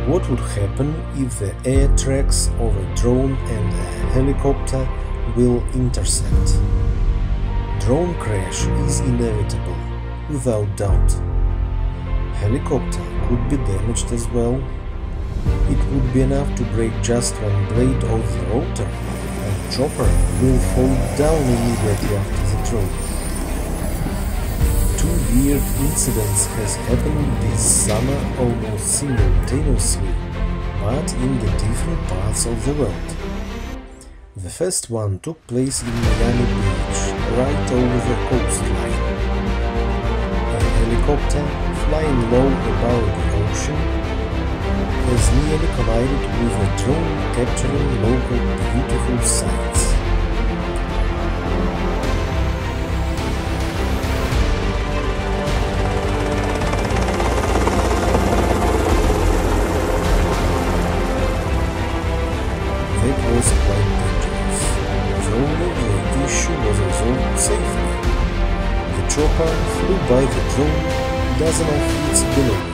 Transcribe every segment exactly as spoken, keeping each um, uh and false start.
What would happen if the air tracks of a drone and a helicopter will intersect? Drone crash is inevitable, without doubt. Helicopter could be damaged as well. It would be enough to break just one blade of the rotor, and chopper will fall down immediately after the drone. Two weird incidents has happened this summer almost simultaneously, but in the different parts of the world. The first one took place in Miami Beach, right over the coastline. A helicopter, flying low above the ocean, has nearly collided with a drone capturing local beautiful sights. That was quite dangerous, though the issue was resolved safely. The chopper flew by the drone dozen of feet below it.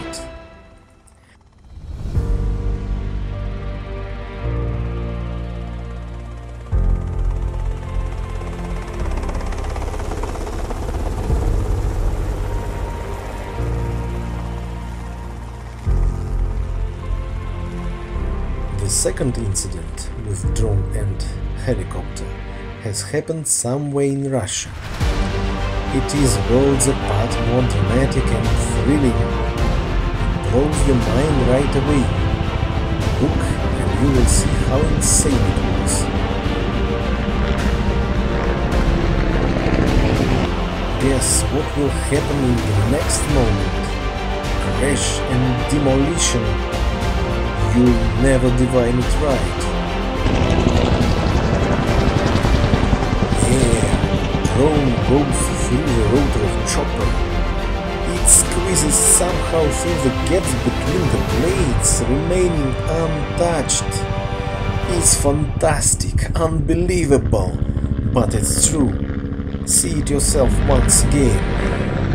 The second incident with drone and helicopter has happened somewhere in Russia. It is worlds apart more dramatic and thrilling. It blows your mind right away. Look and you will see how insane it was. Guess what will happen in the next moment? Crash and demolition. You'll never divine it right. Yeah, drone goes through the rotor of chopper. It squeezes somehow through the gaps between the blades, remaining untouched. It's fantastic, unbelievable, but it's true. See it yourself once again.